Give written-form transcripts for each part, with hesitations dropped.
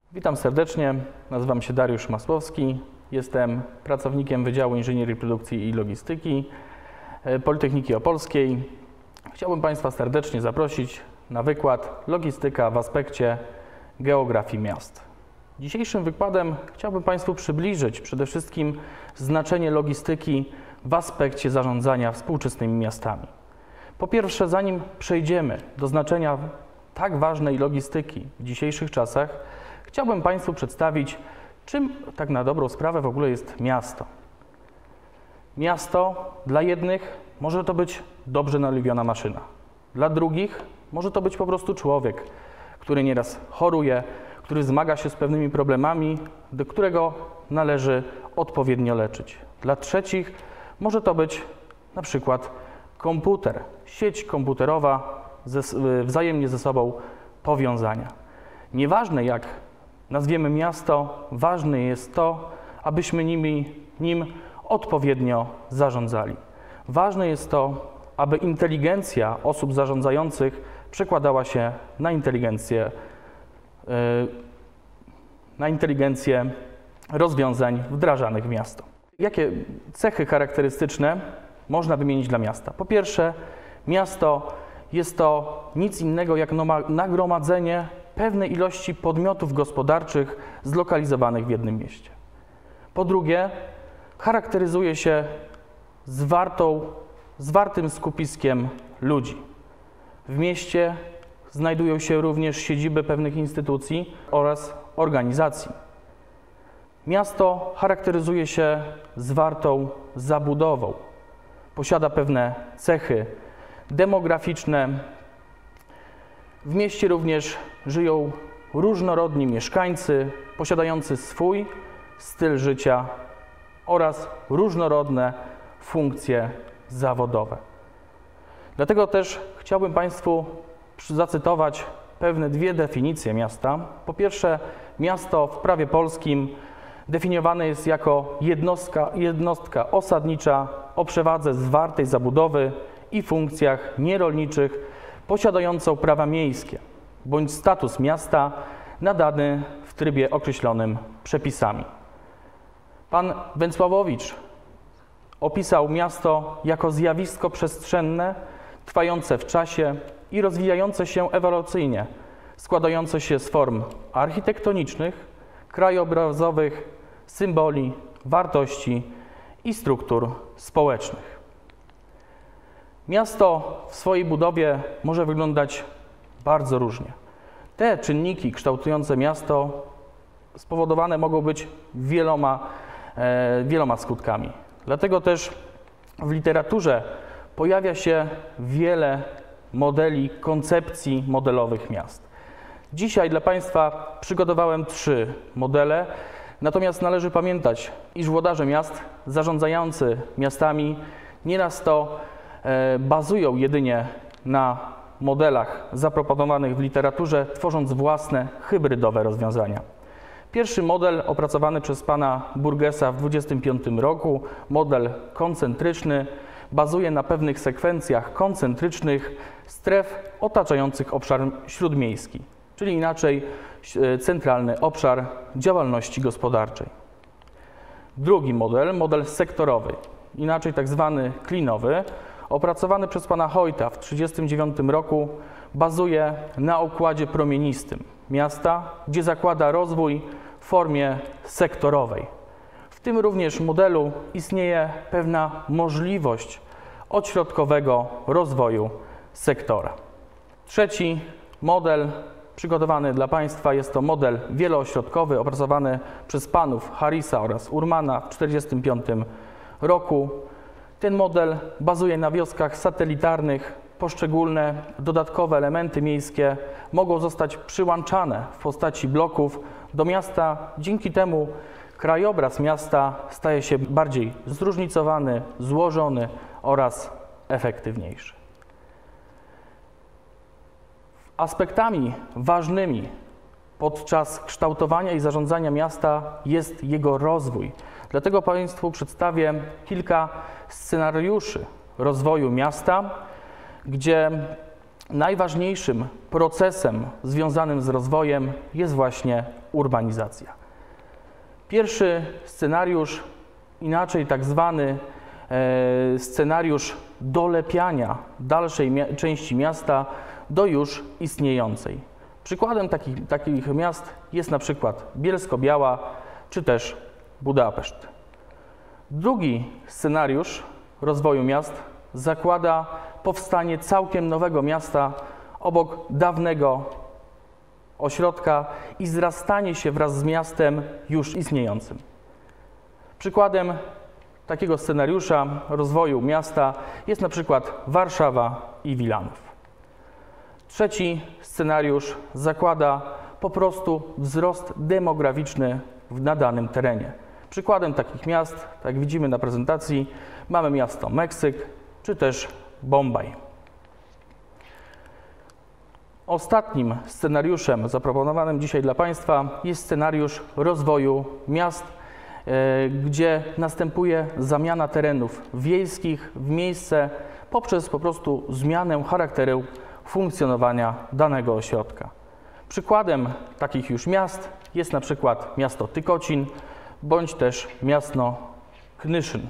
Witam serdecznie, nazywam się Dariusz Masłowski, jestem pracownikiem Wydziału Inżynierii Produkcji i Logistyki Politechniki Opolskiej. Chciałbym Państwa serdecznie zaprosić na wykład Logistyka w aspekcie geografii miast. Dzisiejszym wykładem chciałbym Państwu przybliżyć przede wszystkim znaczenie logistyki w aspekcie zarządzania współczesnymi miastami. Po pierwsze, zanim przejdziemy do znaczenia tak ważnej logistyki w dzisiejszych czasach, chciałbym Państwu przedstawić, czym tak na dobrą sprawę w ogóle jest miasto. Miasto dla jednych może to być dobrze naoliwiona maszyna, dla drugich może to być po prostu człowiek, który nieraz choruje, który zmaga się z pewnymi problemami, do którego należy odpowiednio leczyć. Dla trzecich może to być na przykład komputer, sieć komputerowa, wzajemnie ze sobą powiązania. Nieważne jak nazwiemy miasto, ważne jest to, abyśmy nim odpowiednio zarządzali. Ważne jest to, aby inteligencja osób zarządzających przekładała się na inteligencję rozwiązań wdrażanych w miasto. Jakie cechy charakterystyczne można wymienić dla miasta? Po pierwsze, miasto jest to nic innego jak nagromadzenie pewnej ilości podmiotów gospodarczych zlokalizowanych w jednym mieście. Po drugie, charakteryzuje się zwartym skupiskiem ludzi. W mieście znajdują się również siedziby pewnych instytucji oraz organizacji. Miasto charakteryzuje się zwartą zabudową. Posiada pewne cechy demograficzne. W mieście również żyją różnorodni mieszkańcy, posiadający swój styl życia oraz różnorodne funkcje zawodowe. Dlatego też chciałbym Państwu zacytować pewne dwie definicje miasta. Po pierwsze, miasto w prawie polskim definiowane jest jako jednostka osadnicza o przewadze zwartej zabudowy i funkcjach nierolniczych, posiadającą prawa miejskie bądź status miasta nadany w trybie określonym przepisami. Pan Węcławowicz opisał miasto jako zjawisko przestrzenne, trwające w czasie i rozwijające się ewolucyjnie, składające się z form architektonicznych, krajobrazowych, symboli, wartości i struktur społecznych. Miasto w swojej budowie może wyglądać bardzo różnie. Te czynniki kształtujące miasto spowodowane mogą być wieloma skutkami. Dlatego też w literaturze pojawia się wiele modeli, koncepcji modelowych miast. Dzisiaj dla Państwa przygotowałem 3 modele, natomiast należy pamiętać, iż włodarze miast zarządzający miastami nieraz to bazują jedynie na modelach zaproponowanych w literaturze, tworząc własne hybrydowe rozwiązania. Pierwszy model opracowany przez pana Burgessa w 1925 roku, model koncentryczny, bazuje na pewnych sekwencjach koncentrycznych stref otaczających obszar śródmiejski, czyli inaczej centralny obszar działalności gospodarczej. Drugi model sektorowy, inaczej tak zwany klinowy, opracowany przez pana Hojta w 1939 roku, bazuje na układzie promienistym miasta, gdzie zakłada rozwój w formie sektorowej. W tym również modelu istnieje pewna możliwość odśrodkowego rozwoju sektora. Trzeci model przygotowany dla Państwa jest to model wieloośrodkowy opracowany przez panów Harrisa oraz Urmana w 1945 roku. Ten model bazuje na wioskach satelitarnych. Poszczególne dodatkowe elementy miejskie mogą zostać przyłączane w postaci bloków do miasta. Dzięki temu krajobraz miasta staje się bardziej zróżnicowany, złożony oraz efektywniejszy. Aspektami ważnymi podczas kształtowania i zarządzania miasta jest jego rozwój. Dlatego Państwu przedstawię kilka scenariuszy rozwoju miasta, gdzie najważniejszym procesem związanym z rozwojem jest właśnie urbanizacja. Pierwszy scenariusz, inaczej tak zwany scenariusz dolepiania dalszej części miasta do już istniejącej. Przykładem takich miast jest na przykład Bielsko-Biała czy też Budapeszt. Drugi scenariusz rozwoju miast zakłada powstanie całkiem nowego miasta obok dawnego ośrodka i zrastanie się wraz z miastem już istniejącym. Przykładem takiego scenariusza rozwoju miasta jest na przykład Warszawa i Wilanów. Trzeci scenariusz zakłada po prostu wzrost demograficzny na danym terenie. Przykładem takich miast, tak jak widzimy na prezentacji, mamy miasto Meksyk czy też Bombaj. Ostatnim scenariuszem zaproponowanym dzisiaj dla Państwa jest scenariusz rozwoju miast, gdzie następuje zamiana terenów wiejskich w miejsce poprzez po prostu zmianę charakteru funkcjonowania danego ośrodka. Przykładem takich już miast jest na przykład miasto Tykocin bądź też miasto Knyszyn.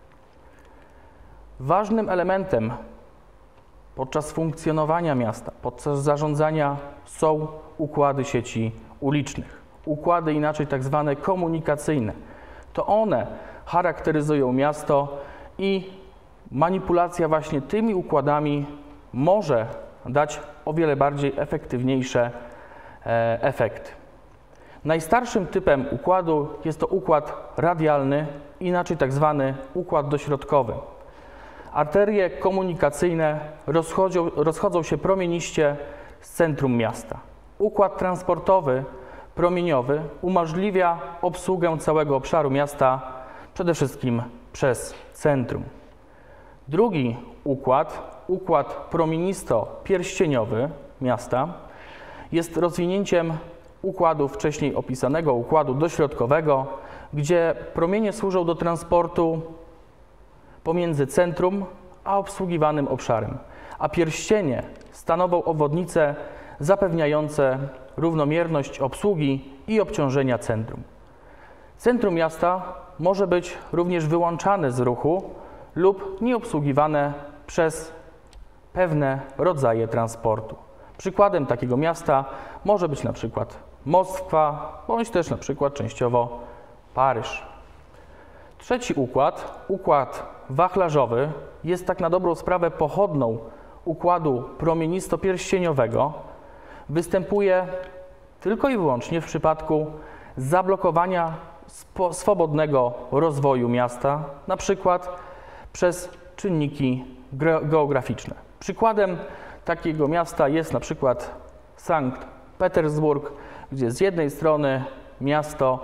Ważnym elementem podczas funkcjonowania miasta, podczas zarządzania są układy sieci ulicznych. Układy inaczej tak zwane komunikacyjne. To one charakteryzują miasto i manipulacja właśnie tymi układami może dać o wiele bardziej efektywniejsze efekty. Najstarszym typem układu jest to układ radialny, inaczej tak zwany układ dośrodkowy. Arterie komunikacyjne rozchodzą się promieniście z centrum miasta. Układ transportowy promieniowy umożliwia obsługę całego obszaru miasta, przede wszystkim przez centrum. Drugi układ promienisto-pierścieniowy miasta, jest rozwinięciem układu wcześniej opisanego, układu dośrodkowego, gdzie promienie służą do transportu pomiędzy centrum a obsługiwanym obszarem, a pierścienie stanowią obwodnice zapewniające równomierność obsługi i obciążenia centrum. Centrum miasta może być również wyłączane z ruchu lub nieobsługiwane przez pewne rodzaje transportu. Przykładem takiego miasta może być na przykład Moskwa, bądź też na przykład częściowo Paryż. Trzeci układ wachlarzowy, jest tak na dobrą sprawę pochodną układu promienisto-pierścieniowego. Występuje tylko i wyłącznie w przypadku zablokowania swobodnego rozwoju miasta, na przykład przez czynniki geograficzne. Przykładem takiego miasta jest na przykład Sankt Petersburg, gdzie z jednej strony miasto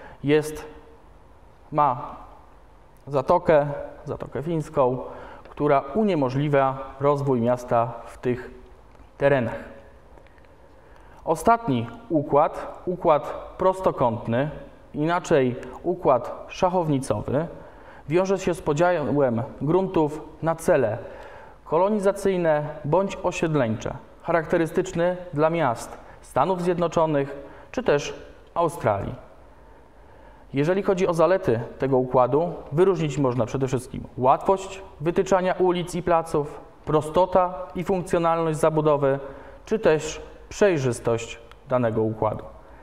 ma Zatokę Fińską, która uniemożliwia rozwój miasta w tych terenach. Ostatni układ prostokątny, inaczej układ szachownicowy, wiąże się z podziałem gruntów na cele kolonizacyjne bądź osiedleńcze, charakterystyczny dla miast Stanów Zjednoczonych czy też Australii. Jeżeli chodzi o zalety tego układu, wyróżnić można przede wszystkim łatwość wytyczania ulic i placów, prostota i funkcjonalność zabudowy, czy też przejrzystość danego układu.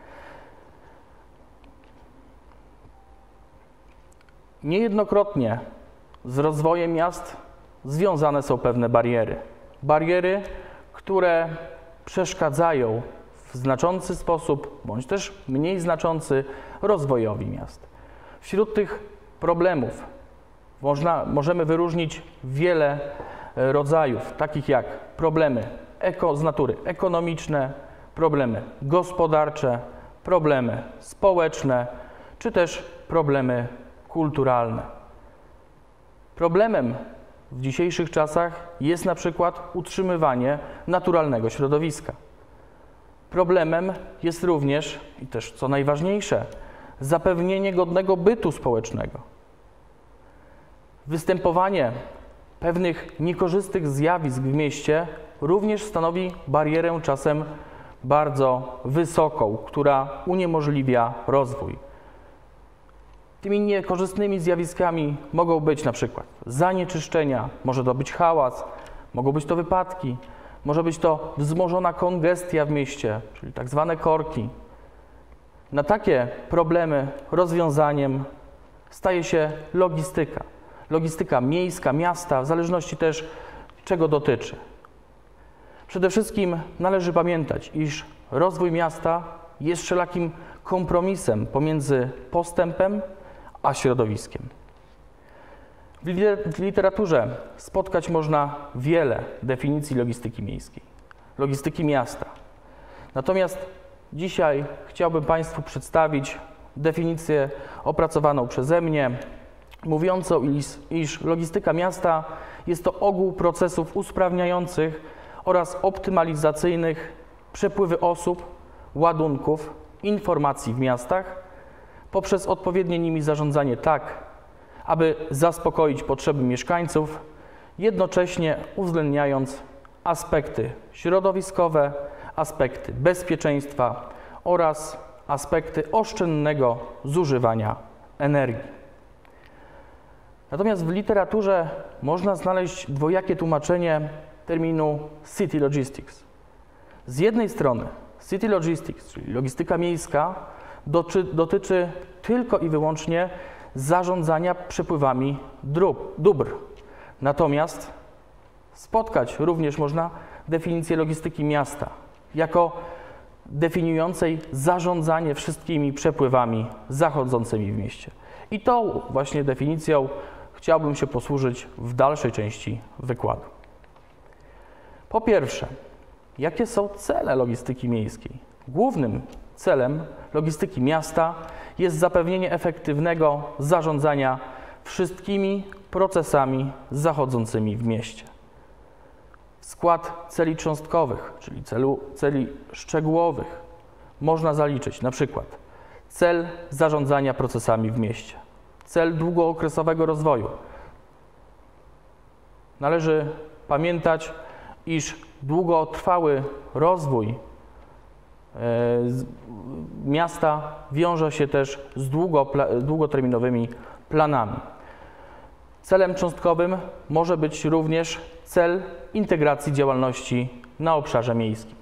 Niejednokrotnie z rozwojem miast związane są pewne bariery. Bariery, które przeszkadzają w znaczący sposób, bądź też mniej znaczący rozwojowi miast. Wśród tych problemów możemy wyróżnić wiele rodzajów, takich jak problemy z natury ekonomiczne, problemy gospodarcze, problemy społeczne, czy też problemy kulturalne. Problemem w dzisiejszych czasach jest na przykład utrzymywanie naturalnego środowiska. Problemem jest również, i też co najważniejsze, zapewnienie godnego bytu społecznego. Występowanie pewnych niekorzystnych zjawisk w mieście również stanowi barierę czasem bardzo wysoką, która uniemożliwia rozwój. Tymi niekorzystnymi zjawiskami mogą być na przykład zanieczyszczenia, może to być hałas, mogą być to wypadki, może być to wzmożona kongestia w mieście, czyli tak zwane korki. Na takie problemy rozwiązaniem staje się logistyka. Logistyka miejska, miasta, w zależności też czego dotyczy. Przede wszystkim należy pamiętać, iż rozwój miasta jest wszelakim kompromisem pomiędzy postępem a środowiskiem. W literaturze spotkać można wiele definicji logistyki miejskiej, logistyki miasta. Natomiast dzisiaj chciałbym Państwu przedstawić definicję opracowaną przeze mnie, mówiącą, iż logistyka miasta jest to ogół procesów usprawniających oraz optymalizacyjnych przepływy osób, ładunków, informacji w miastach poprzez odpowiednie nimi zarządzanie tak, aby zaspokoić potrzeby mieszkańców, jednocześnie uwzględniając aspekty środowiskowe, aspekty bezpieczeństwa oraz aspekty oszczędnego zużywania energii. Natomiast w literaturze można znaleźć dwojakie tłumaczenie terminu City Logistics. Z jednej strony City Logistics, czyli logistyka miejska, dotyczy tylko i wyłącznie zarządzania przepływami dóbr. Natomiast spotkać również można definicję logistyki miasta jako definiującej zarządzanie wszystkimi przepływami zachodzącymi w mieście. I tą właśnie definicją chciałbym się posłużyć w dalszej części wykładu. Po pierwsze, jakie są cele logistyki miejskiej? Głównym celem logistyki miasta jest zapewnienie efektywnego zarządzania wszystkimi procesami zachodzącymi w mieście. W skład celi cząstkowych, czyli celi szczegółowych, można zaliczyć na przykład cel zarządzania procesami w mieście, cel długookresowego rozwoju. Należy pamiętać, iż długotrwały rozwój miasta wiąże się też z długoterminowymi planami. Celem cząstkowym może być również cel integracji działalności na obszarze miejskim.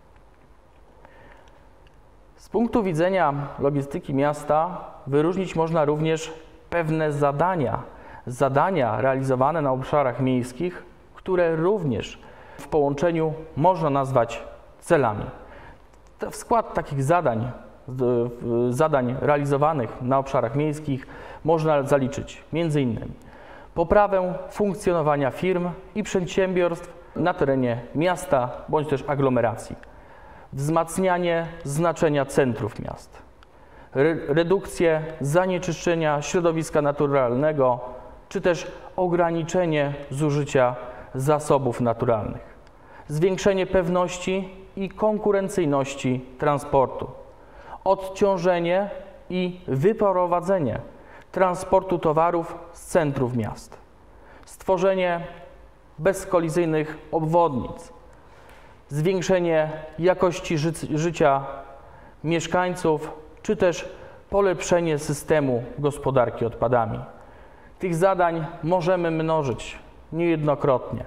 Z punktu widzenia logistyki miasta wyróżnić można również pewne zadania realizowane na obszarach miejskich, które również w połączeniu można nazwać celami. W skład takich zadań realizowanych na obszarach miejskich można zaliczyć m.in. poprawę funkcjonowania firm i przedsiębiorstw na terenie miasta bądź też aglomeracji, wzmacnianie znaczenia centrów miast, redukcję zanieczyszczenia środowiska naturalnego, czy też ograniczenie zużycia zasobów naturalnych, zwiększenie pewności i konkurencyjności transportu, odciążenie i wyprowadzenie transportu towarów z centrów miast, stworzenie bezkolizyjnych obwodnic, zwiększenie jakości życia mieszkańców, czy też polepszenie systemu gospodarki odpadami. Tych zadań możemy mnożyć niejednokrotnie.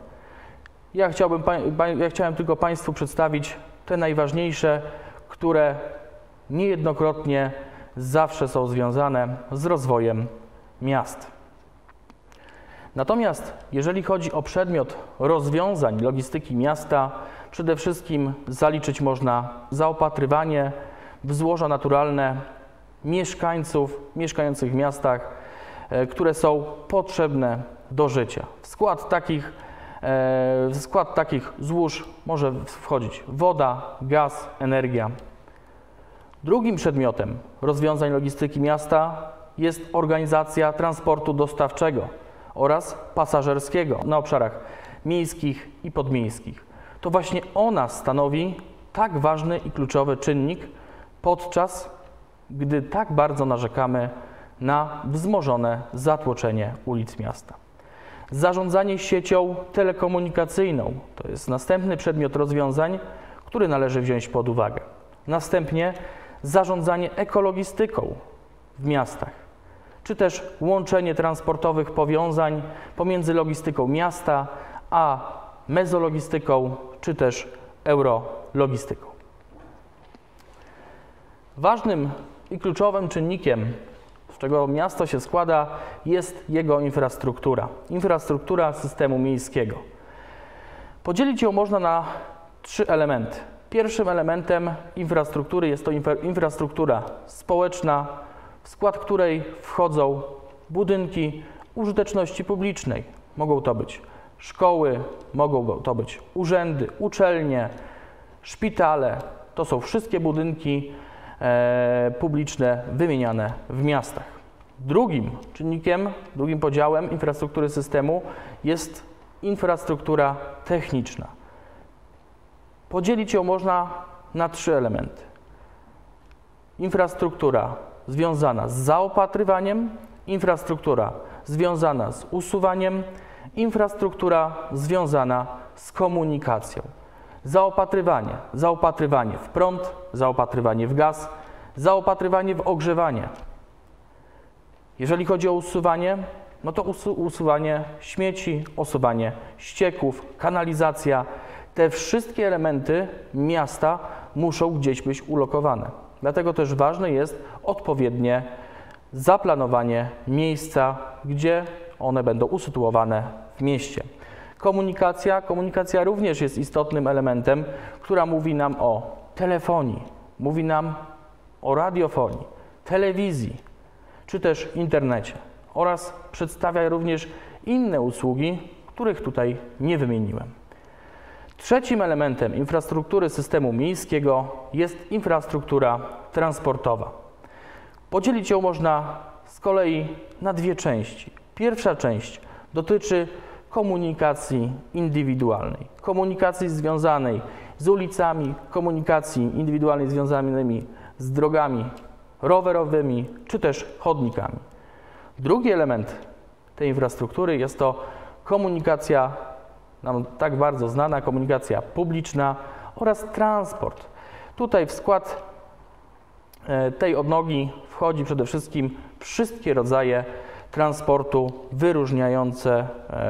Ja chciałem tylko Państwu przedstawić te najważniejsze, które niejednokrotnie zawsze są związane z rozwojem miast. Natomiast jeżeli chodzi o przedmiot rozwiązań logistyki miasta, przede wszystkim zaliczyć można zaopatrywanie w złoża naturalne mieszkańców mieszkających w miastach, które są potrzebne do życia. W skład takich złóż może wchodzić woda, gaz, energia. Drugim przedmiotem rozwiązań logistyki miasta jest organizacja transportu dostawczego oraz pasażerskiego na obszarach miejskich i podmiejskich. To właśnie ona stanowi tak ważny i kluczowy czynnik, podczas gdy tak bardzo narzekamy na wzmożone zatłoczenie ulic miasta. Zarządzanie siecią telekomunikacyjną to jest następny przedmiot rozwiązań, który należy wziąć pod uwagę. Następnie zarządzanie ekologistyką w miastach, czy też łączenie transportowych powiązań pomiędzy logistyką miasta a mezologistyką, czy też eurologistyką. Ważnym i kluczowym czynnikiem, z czego miasto się składa, jest jego infrastruktura. Infrastruktura systemu miejskiego. Podzielić ją można na 3 elementy. Pierwszym elementem infrastruktury jest to infrastruktura społeczna, w skład której wchodzą budynki użyteczności publicznej. Mogą to być szkoły, mogą to być urzędy, uczelnie, szpitale. To są wszystkie budynki publiczne wymieniane w miastach. Drugim czynnikiem, drugim podziałem infrastruktury systemu jest infrastruktura techniczna. Podzielić ją można na 3 elementy. Infrastruktura związana z zaopatrywaniem, infrastruktura związana z usuwaniem, infrastruktura związana z komunikacją. Zaopatrywanie w prąd, zaopatrywanie w gaz, zaopatrywanie w ogrzewanie. Jeżeli chodzi o usuwanie, no to usuwanie śmieci, usuwanie ścieków, kanalizacja. Te wszystkie elementy miasta muszą gdzieś być ulokowane. Dlatego też ważne jest odpowiednie zaplanowanie miejsca, gdzie one będą usytuowane w mieście. Komunikacja również jest istotnym elementem, która mówi nam o telefonii, mówi nam o radiofonii, telewizji, czy też internecie oraz przedstawia również inne usługi, których tutaj nie wymieniłem. Trzecim elementem infrastruktury systemu miejskiego jest infrastruktura transportowa. Podzielić ją można z kolei na 2 części. Pierwsza część dotyczy komunikacji indywidualnej, komunikacji związanej z ulicami, komunikacji indywidualnej związanymi z drogami rowerowymi czy też chodnikami. Drugi element tej infrastruktury jest to komunikacja nam tak bardzo znana, komunikacja publiczna oraz transport. Tutaj w skład tej odnogi wchodzi przede wszystkim wszystkie rodzaje transportu wyróżniające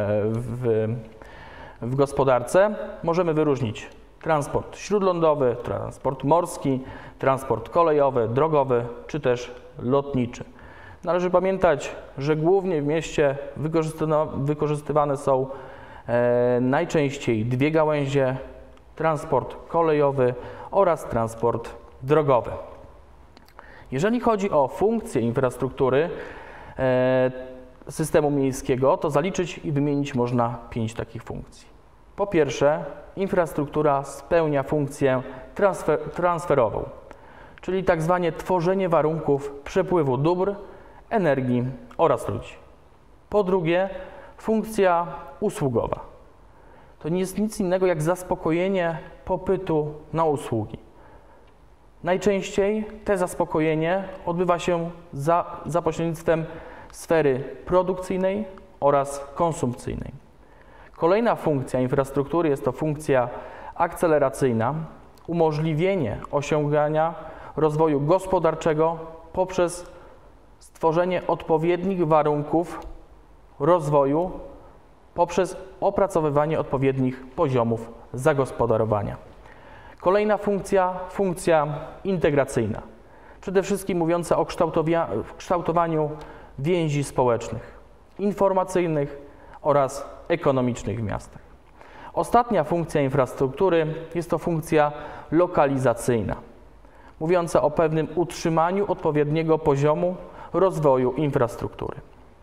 w gospodarce. Możemy wyróżnić transport śródlądowy, transport morski, transport kolejowy, drogowy czy też lotniczy. Należy pamiętać, że głównie w mieście wykorzystywane są najczęściej 2 gałęzie: transport kolejowy oraz transport drogowy. Jeżeli chodzi o funkcje infrastruktury systemu miejskiego, to zaliczyć i wymienić można 5 takich funkcji. Po pierwsze, infrastruktura spełnia funkcję transferową, czyli tak zwane tworzenie warunków przepływu dóbr, energii oraz ludzi. Po drugie, funkcja usługowa. To nie jest nic innego jak zaspokojenie popytu na usługi. Najczęściej to zaspokojenie odbywa się za pośrednictwem sfery produkcyjnej oraz konsumpcyjnej. Kolejna funkcja infrastruktury jest to funkcja akceleracyjna, umożliwienie osiągania rozwoju gospodarczego poprzez stworzenie odpowiednich warunków rozwoju poprzez opracowywanie odpowiednich poziomów zagospodarowania. Kolejna funkcja integracyjna, przede wszystkim mówiąca o kształtowaniu więzi społecznych, informacyjnych oraz ekonomicznych w miastach. Ostatnia funkcja infrastruktury jest to funkcja lokalizacyjna, mówiąca o pewnym utrzymaniu odpowiedniego poziomu rozwoju infrastruktury.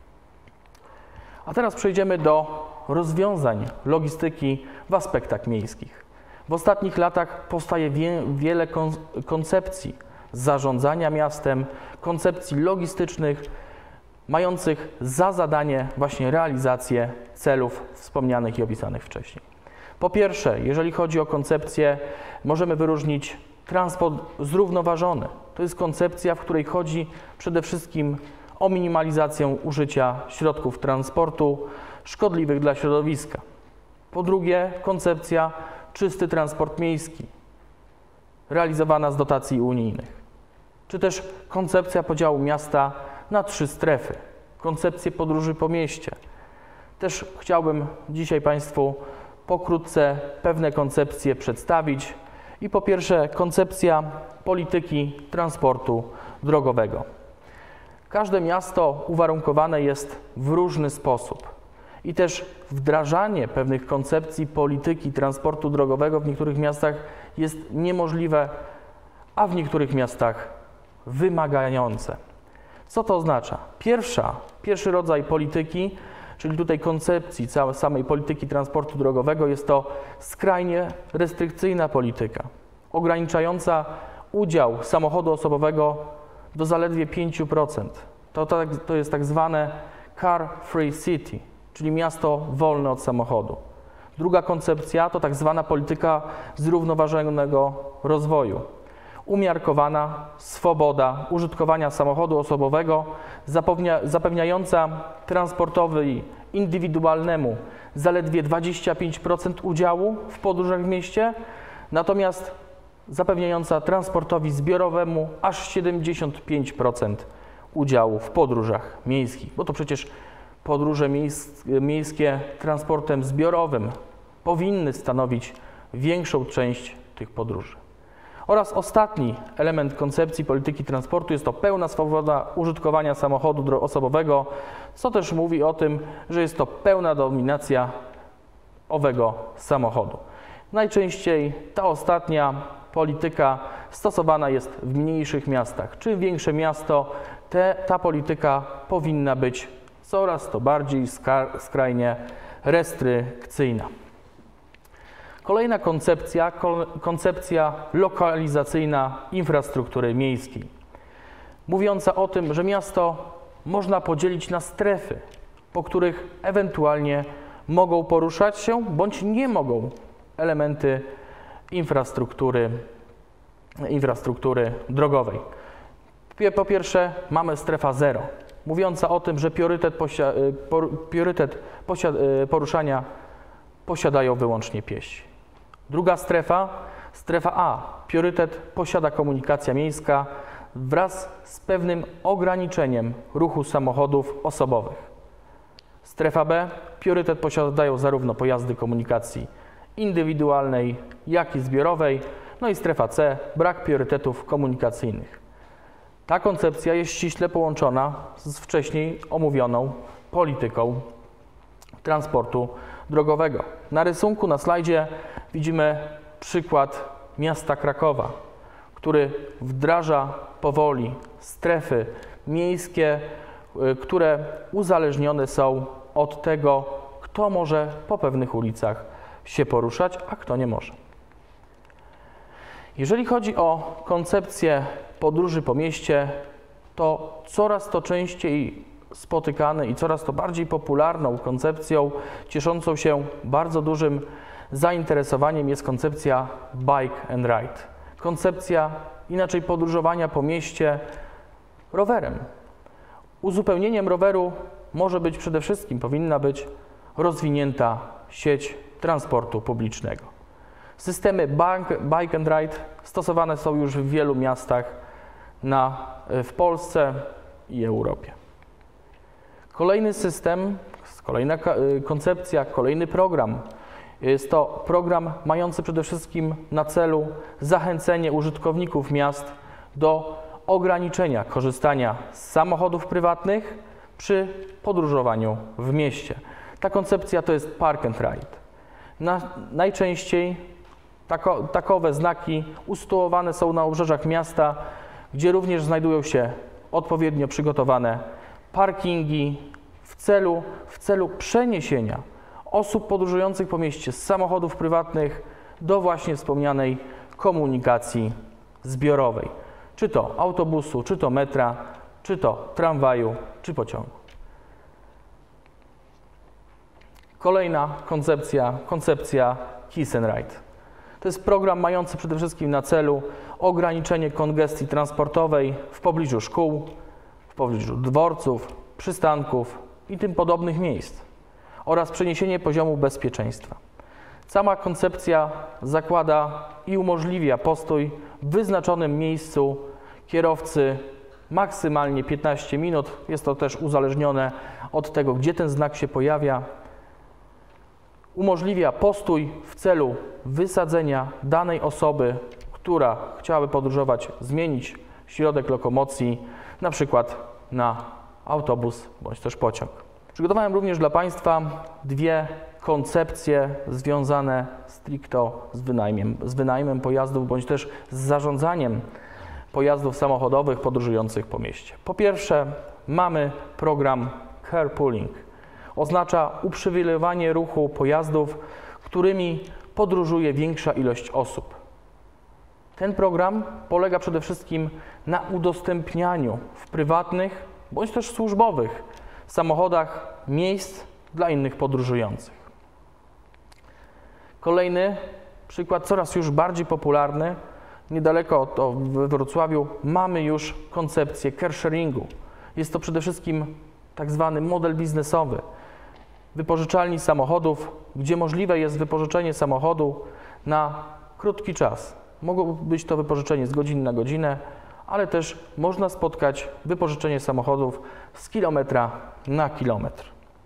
A teraz przejdziemy do rozwiązań logistyki w aspektach miejskich. W ostatnich latach powstaje wiele koncepcji zarządzania miastem, koncepcji logistycznych, mających za zadanie właśnie realizację celów wspomnianych i opisanych wcześniej. Po pierwsze, jeżeli chodzi o koncepcję, możemy wyróżnić transport zrównoważony. To jest koncepcja, w której chodzi przede wszystkim o minimalizację użycia środków transportu szkodliwych dla środowiska. Po drugie, koncepcja czysty transport miejski, realizowana z dotacji unijnych. Czy też koncepcja podziału miasta na 3 strefy, koncepcję podróży po mieście. Też chciałbym dzisiaj Państwu pokrótce pewne koncepcje przedstawić. I po pierwsze, koncepcja polityki transportu drogowego. Każde miasto uwarunkowane jest w różny sposób i też wdrażanie pewnych koncepcji polityki transportu drogowego w niektórych miastach jest niemożliwe, a w niektórych miastach wymagające. Co to oznacza? Pierwszy rodzaj polityki, czyli tutaj koncepcji samej polityki transportu drogowego, jest to skrajnie restrykcyjna polityka, ograniczająca udział samochodu osobowego do zaledwie 5%. To jest tak zwane car free city, czyli miasto wolne od samochodu. Druga koncepcja to tak zwana polityka zrównoważonego rozwoju. Umiarkowana swoboda użytkowania samochodu osobowego, zapewniająca transportowi indywidualnemu zaledwie 25% udziału w podróżach w mieście, natomiast zapewniająca transportowi zbiorowemu aż 75% udziału w podróżach miejskich, bo to przecież podróże miejskie transportem zbiorowym powinny stanowić większą część tych podróży. Oraz ostatni element koncepcji polityki transportu jest to pełna swoboda użytkowania samochodu osobowego, co też mówi o tym, że jest to pełna dominacja owego samochodu. Najczęściej ta ostatnia polityka stosowana jest w mniejszych miastach. Czym większe miasto, ta polityka powinna być coraz to bardziej skrajnie restrykcyjna. Kolejna koncepcja, koncepcja lokalizacyjna infrastruktury miejskiej, mówiąca o tym, że miasto można podzielić na strefy, po których ewentualnie mogą poruszać się bądź nie mogą elementy infrastruktury drogowej. Po pierwsze, mamy strefa zero, mówiąca o tym, że priorytet poruszania posiadają wyłącznie piesi. Druga strefa, strefa A. Priorytet posiada komunikacja miejska wraz z pewnym ograniczeniem ruchu samochodów osobowych. Strefa B. Priorytet posiadają zarówno pojazdy komunikacji indywidualnej, jak i zbiorowej. No i strefa C. Brak priorytetów komunikacyjnych. Ta koncepcja jest ściśle połączona z wcześniej omówioną polityką transportu drogowego. Na rysunku, na slajdzie widzimy przykład miasta Krakowa, który wdraża powoli strefy miejskie, które uzależnione są od tego, kto może po pewnych ulicach się poruszać, a kto nie może. Jeżeli chodzi o koncepcję podróży po mieście, to coraz to częściej spotykane i coraz to bardziej popularną koncepcją, cieszącą się bardzo dużym zainteresowaniem, jest koncepcja bike and ride. Koncepcja inaczej podróżowania po mieście rowerem. Uzupełnieniem roweru może być przede wszystkim, powinna być rozwinięta sieć transportu publicznego. Systemy bike and ride stosowane są już w wielu miastach w Polsce i Europie. Kolejny system, kolejna koncepcja, kolejny program. Jest to program mający przede wszystkim na celu zachęcenie użytkowników miast do ograniczenia korzystania z samochodów prywatnych przy podróżowaniu w mieście. Ta koncepcja to jest park and ride. Najczęściej takowe znaki usytuowane są na obrzeżach miasta, gdzie również znajdują się odpowiednio przygotowane parkingi w celu przeniesienia osób podróżujących po mieście z samochodów prywatnych do właśnie wspomnianej komunikacji zbiorowej. Czy to autobusu, czy to metra, czy to tramwaju, czy pociągu. Kolejna koncepcja Kiss and Ride. To jest program mający przede wszystkim na celu ograniczenie kongestii transportowej w pobliżu szkół, w pobliżu dworców, przystanków i tym podobnych miejsc oraz przeniesienie poziomu bezpieczeństwa. Cała koncepcja zakłada i umożliwia postój w wyznaczonym miejscu kierowcy maksymalnie 15 minut. Jest to też uzależnione od tego, gdzie ten znak się pojawia. Umożliwia postój w celu wysadzenia danej osoby, która chciałaby podróżować, zmienić środek lokomocji, na przykład na autobus bądź też pociąg. Przygotowałem również dla Państwa dwie koncepcje związane stricto z wynajmem pojazdów bądź też z zarządzaniem pojazdów samochodowych podróżujących po mieście. Po pierwsze, mamy program carpooling. Oznacza uprzywilejowanie ruchu pojazdów, którymi podróżuje większa ilość osób. Ten program polega przede wszystkim na udostępnianiu w prywatnych bądź też służbowych samochodach miejsc dla innych podróżujących. Kolejny przykład, coraz już bardziej popularny, niedaleko we Wrocławiu mamy już koncepcję carsharingu. Jest to przede wszystkim tak zwany model biznesowy wypożyczalni samochodów, gdzie możliwe jest wypożyczenie samochodu na krótki czas. Mogło być to wypożyczenie z godziny na godzinę, ale też można spotkać wypożyczenie samochodów z kilometra na kilometr.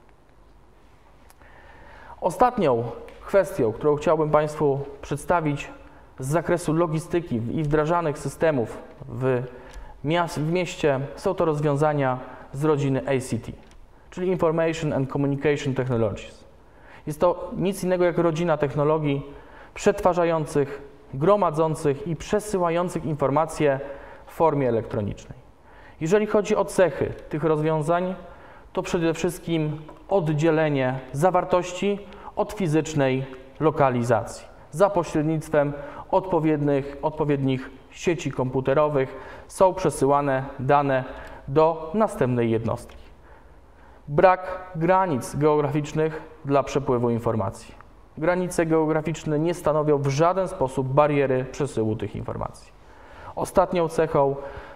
Ostatnią kwestią, którą chciałbym Państwu przedstawić z zakresu logistyki i wdrażanych systemów w mieście, są to rozwiązania z rodziny ICT, czyli Information and Communication Technologies. Jest to nic innego jak rodzina technologii przetwarzających, gromadzących i przesyłających informacje w formie elektronicznej. Jeżeli chodzi o cechy tych rozwiązań, to przede wszystkim oddzielenie zawartości od fizycznej lokalizacji za pośrednictwem odpowiednich sieci komputerowych są przesyłane dane do następnej jednostki. Brak granic geograficznych dla przepływu informacji. Granice geograficzne nie stanowią w żaden sposób bariery przesyłu tych informacji. Ostatnią cechą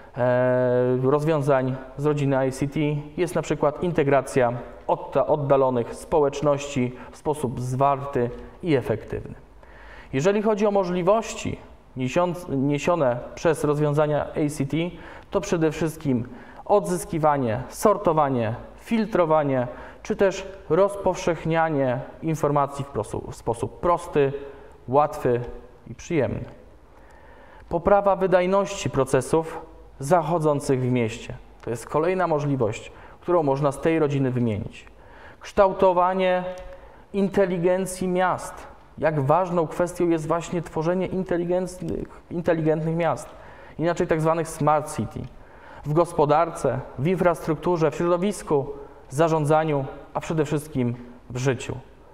rozwiązań z rodziny ICT jest na przykład integracja oddalonych społeczności w sposób zwarty i efektywny. Jeżeli chodzi o możliwości niesione przez rozwiązania ICT, to przede wszystkim odzyskiwanie, sortowanie, filtrowanie, czy też rozpowszechnianie informacji w sposób prosty, łatwy i przyjemny. Poprawa wydajności procesów zachodzących w mieście. To jest kolejna możliwość, którą można z tej rodziny wymienić. Kształtowanie inteligencji miast. Jak ważną kwestią jest właśnie tworzenie inteligentnych miast, inaczej tak zwanych smart city. W gospodarce, w infrastrukturze, w środowisku, zarządzaniu, a przede wszystkim w życiu.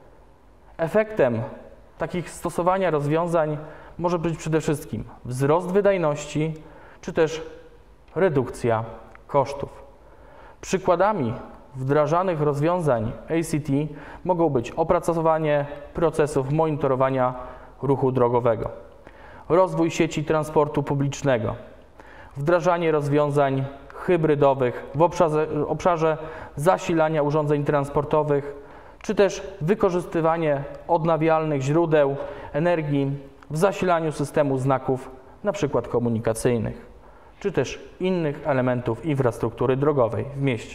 Efektem takich stosowania rozwiązań może być przede wszystkim wzrost wydajności, czy też redukcja kosztów. Przykładami wdrażanych rozwiązań ICT mogą być opracowanie procesów monitorowania ruchu drogowego, rozwój sieci transportu publicznego, wdrażanie rozwiązań hybrydowych w obszarze zasilania urządzeń transportowych, czy też wykorzystywanie odnawialnych źródeł energii w zasilaniu systemu znaków, np. komunikacyjnych, czy też innych elementów infrastruktury drogowej w mieście.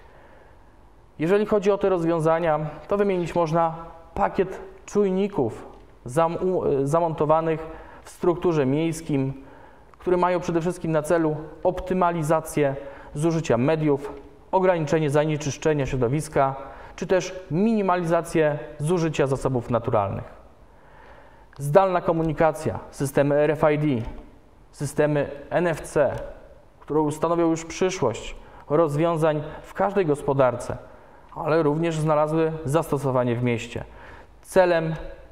Jeżeli chodzi o te rozwiązania, to wymienić można pakiet czujników zamontowanych w strukturze miejskim, które mają przede wszystkim na celu optymalizację zużycia mediów, ograniczenie zanieczyszczenia środowiska, czy też minimalizację zużycia zasobów naturalnych. Zdalna komunikacja, systemy RFID, systemy NFC, które stanowią już przyszłość rozwiązań w każdej gospodarce, ale również znalazły zastosowanie w mieście. Celem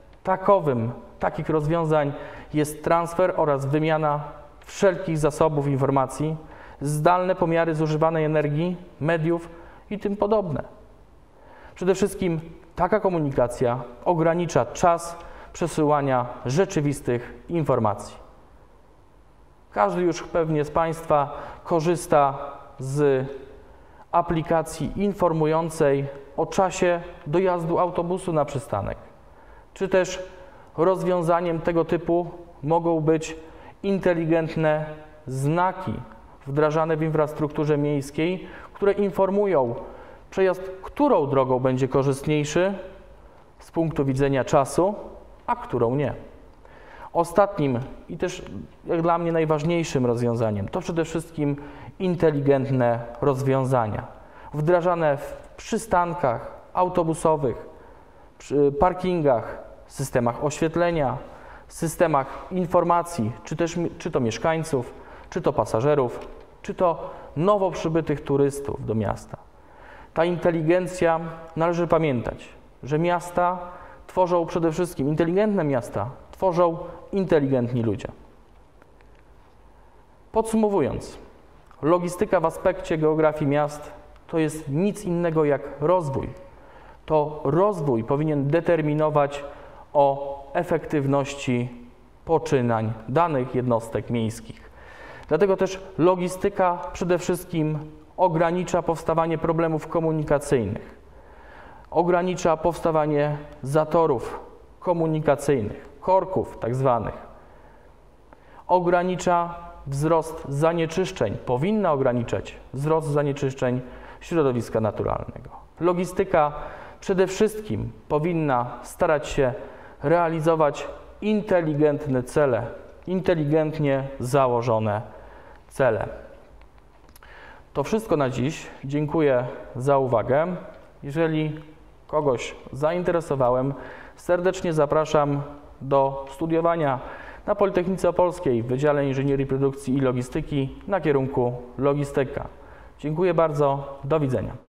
takich rozwiązań jest transfer oraz wymiana wszelkich zasobów informacji, zdalne pomiary zużywanej energii, mediów i tym podobne. Przede wszystkim taka komunikacja ogranicza czas przesyłania rzeczywistych informacji. Każdy już pewnie z Państwa korzysta z aplikacji informującej o czasie dojazdu autobusu na przystanek, czy też rozwiązaniem tego typu mogą być inteligentne znaki wdrażane w infrastrukturze miejskiej, które informują przejazd, którą drogą będzie korzystniejszy z punktu widzenia czasu, a którą nie. Ostatnim i też jak dla mnie najważniejszym rozwiązaniem to przede wszystkim inteligentne rozwiązania wdrażane w przystankach autobusowych, przy parkingach, systemach oświetlenia, systemach informacji, czy to mieszkańców, czy to pasażerów, czy to nowo przybytych turystów do miasta. Ta inteligencja, należy pamiętać, że miasta tworzą przede wszystkim, inteligentne miasta tworzą inteligentni ludzie. Podsumowując, logistyka w aspekcie geografii miast to jest nic innego jak rozwój. To rozwój powinien determinować o efektywności poczynań danych jednostek miejskich. Dlatego też logistyka przede wszystkim ogranicza powstawanie problemów komunikacyjnych, ogranicza powstawanie zatorów komunikacyjnych, korków tak zwanych, ogranicza wzrost zanieczyszczeń, powinna ograniczać wzrost zanieczyszczeń środowiska naturalnego. Logistyka przede wszystkim powinna starać się realizować inteligentne cele, inteligentnie założone cele. To wszystko na dziś. Dziękuję za uwagę. Jeżeli kogoś zainteresowałem, serdecznie zapraszam do studiowania na Politechnice Opolskiej w Wydziale Inżynierii Produkcji i Logistyki na kierunku logistyka. Dziękuję bardzo. Do widzenia.